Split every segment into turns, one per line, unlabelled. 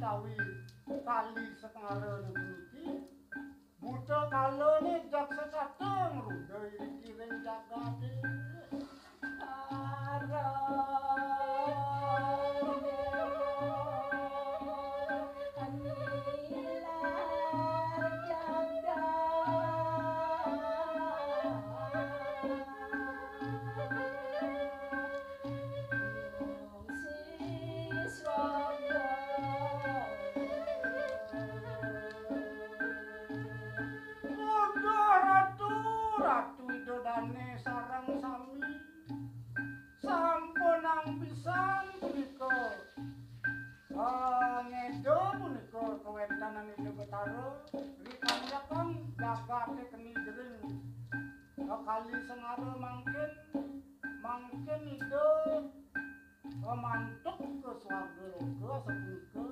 utawi kali sekarang niki buta kalone jak sekatung ruda iki ring jagate Ratu Widodane sareng sami sampun pisan punika ngedo punika kawentanan Ida Betara rikaya kan jagate keni jering kali sengara mangkin Ida mantuk ke swarga loka sapunika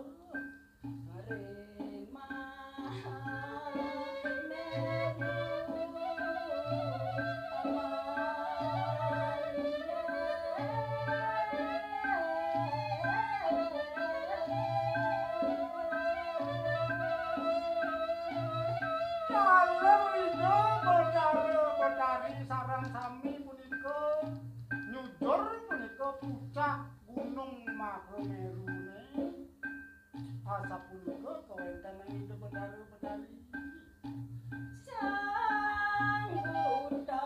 sarang sami punika nyudur punika puncak gunung Mahamerune asapunika kawentanan Ida Betara Betari sang buta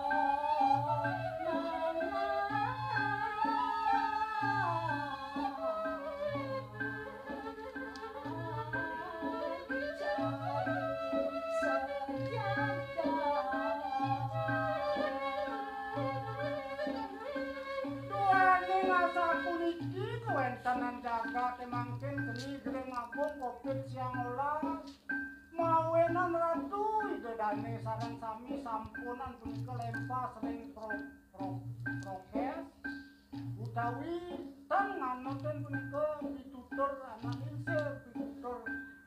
puniki kawentanan jagate mangkin geni gereng mabung kopit siang olas mawenan Ratu Widodane sareng sami sampunan punika lempas ring prokes utawi tan nganoten punika pitutur anak insir pitutur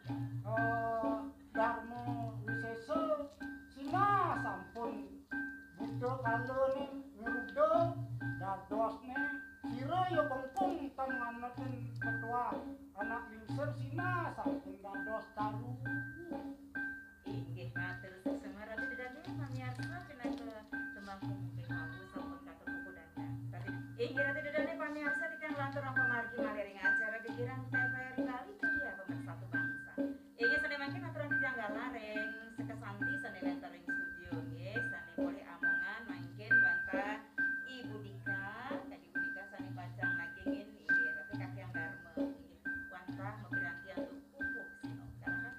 Darmo Wisesa sina sampun buta kalone ngeruda dadosne kira ya bengkung tan nganoten ketua anak lingsir sina sampun dados taru
inggih matur sesama Ratu Widodane pamiarsa pinaka temanggung pingawu sampun katur buku dandang tapi inggih Ratu Widodane pamiarsa dikang lantur pamargi ngaliring acara pikiran TVRI Bali media pemersatu bangsa inggih sane mangke aturan tijanggal lareng sekesanti sane wonten ing studio nggih sane boleh amongan mangkin wonten Ibu Dika sani pajang nagingin inggih Ratu Kakyang Dharma inggih wantah memberanti untuk pupuk sino kalahan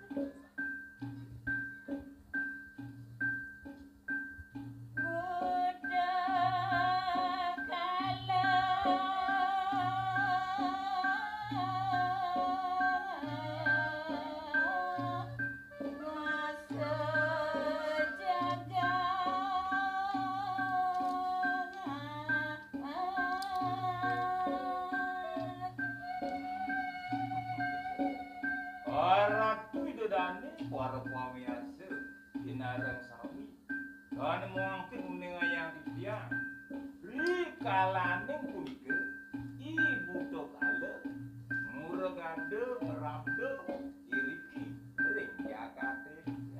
Ratu Widodane para pamiarsa dinarang sami kan mangkin uning ayang titiang rikalane punika ibu tokale muragade merabde iriki ring jagate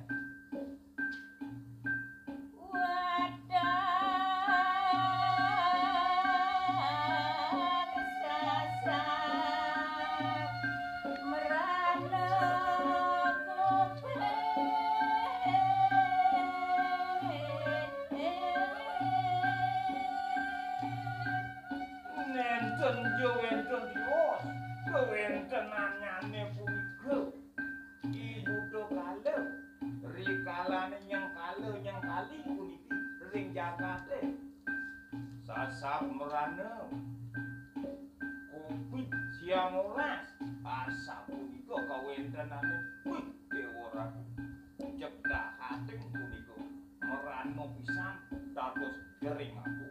Enten dios kewentenanane punika ibu tokale rikalane nyang kali puniki ring jagate sasap merana kopit siang oras asap punika kawentenane wih dewa Ratu cegah hating punika merana pisan dados gering aku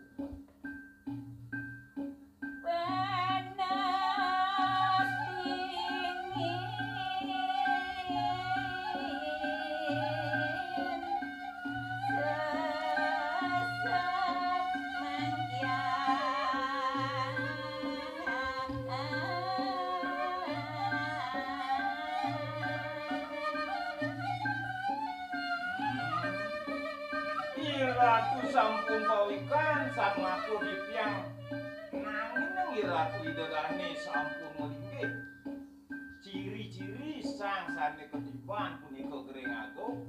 sampun kawikan sang aku dipiang nanging nang Ratu Widodari sampun melinggih. Ciri-ciri sang sane ketiban punika Gering Agung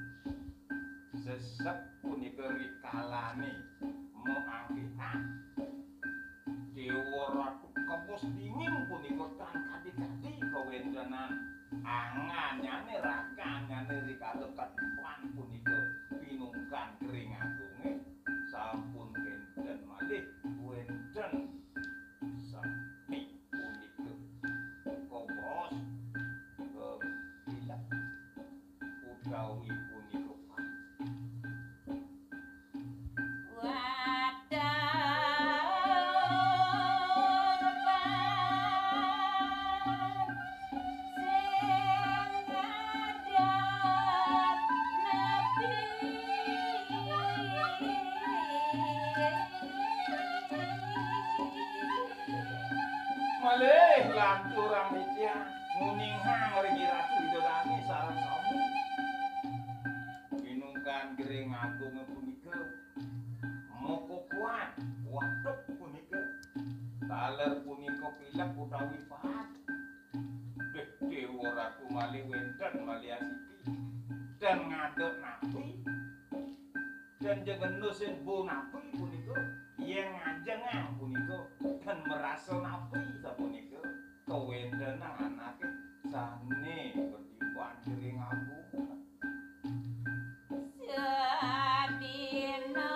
sesek punika rikalane moangkihan Dewa Ratu Kepos Dingin punika kan kadi-kadi kawendanan anganyane rakanyane rikala ketiban punika pinungkan Gering Agunge sampun kenten malih wenten sami punika kobos kebilak utawi punika malih lanturang ditya nguninghang ring Ratu Widodari sareng sami pinungkan Gering Agung punika mokokuan watuk punika taler punika pilek utawi pahat Dewa Ratu malih wenten malih asipi dan ngadek napi dan jengenusin bu napi punika yang ngajengang punika dan merasa napi sapunika kawentenan anake sane ketiban Gering Agung
Sadina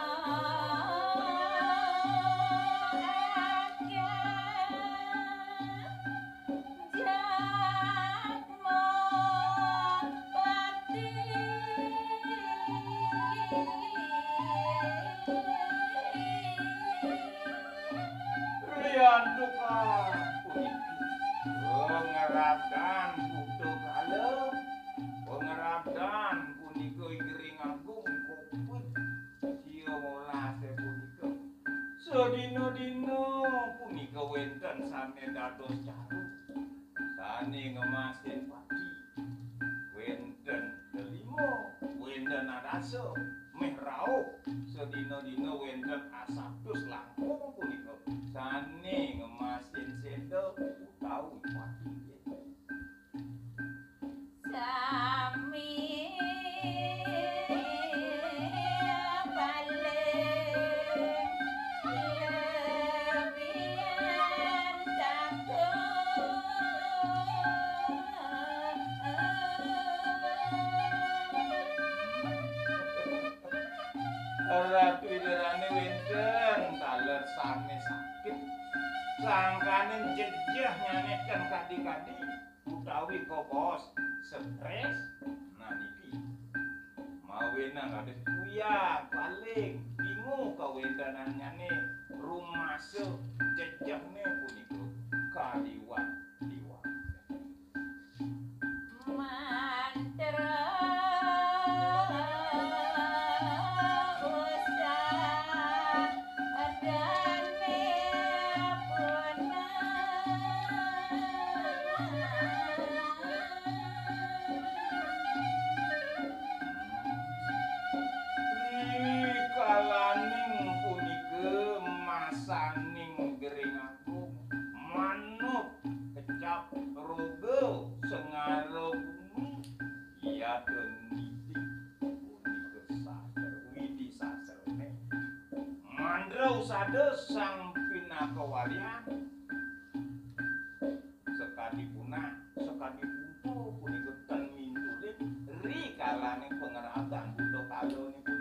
Rian tukang puniki pengerabdan butuh kala pengerabdan punika Gering Agung koput sia molase punika sedina-dina punika wenten sane dados jarum sane ngemasin padi wenten delima wenten adasa meh rauh sedina-dina wenten asatus langkung punika sane ngemasin sendok utawi padi
sami
Ratu Widodari wenten taler sami sakit sangkane jejah nyanyikan kadi-kadi utawi kobos stres naniki mawena kades kuya paling bingung kawendanan nyane rumase jejahne punika kaliwat liwat
mantra
Rikalaning punika masaning Gering Agung manut kecap rogo sengaro bumi iya dendidik punika saser widi saserne mandrau sades sang pinakawalian sekadi punah sekadi puntu punika ten mintulin rikalaning pengeraban butuh kalone punika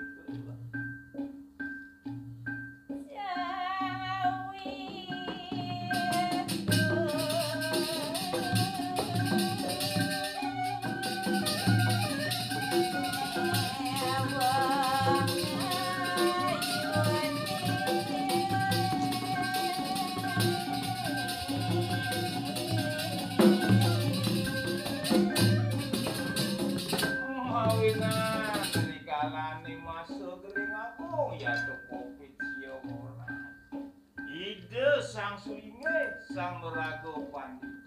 Rikalaning masuk Gering Agung ya kopit sia moran ide sang sulinge sang merago pandi